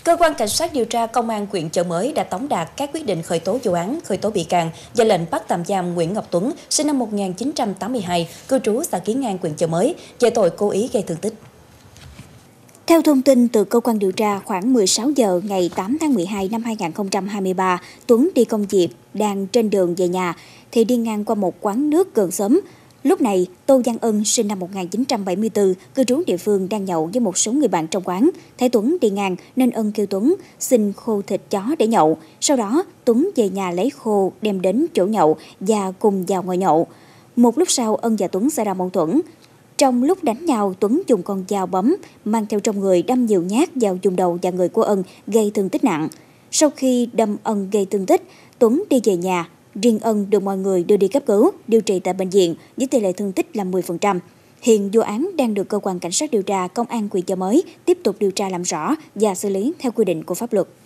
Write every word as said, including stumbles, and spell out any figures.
Cơ quan Cảnh sát điều tra Công an huyện Chợ Mới đã tống đạt các quyết định khởi tố vụ án, khởi tố bị can và lệnh bắt tạm giam Nguyễn Ngọc Tuấn, sinh năm một nghìn chín trăm tám mươi hai, cư trú xã Kiến An, huyện Chợ Mới, về tội cố ý gây thương tích. Theo thông tin từ cơ quan điều tra, khoảng mười sáu giờ ngày tám tháng mười hai năm hai nghìn không trăm hai mươi ba, Tuấn đi công việc, đang trên đường về nhà thì đi ngang qua một quán nước gần xóm. Lúc này, Tô Văn Ân, sinh năm một nghìn chín trăm bảy mươi tư, cư trú địa phương đang nhậu với một số người bạn trong quán. Thấy Tuấn đi ngang nên Ân kêu Tuấn xin khô thịt chó để nhậu. Sau đó, Tuấn về nhà lấy khô đem đến chỗ nhậu và cùng vào ngồi nhậu. Một lúc sau, Ân và Tuấn xảy ra mâu thuẫn. Trong lúc đánh nhau, Tuấn dùng con dao bấm mang theo trong người đâm nhiều nhát vào vùng đầu và người của Ân, gây thương tích nặng. Sau khi đâm Ân gây thương tích, Tuấn đi về nhà. Riêng Ân được mọi người đưa đi cấp cứu, điều trị tại bệnh viện với tỷ lệ thương tích là mười phần trăm. Hiện vụ án đang được cơ quan cảnh sát điều tra Công an huyện Chợ Mới tiếp tục điều tra làm rõ và xử lý theo quy định của pháp luật.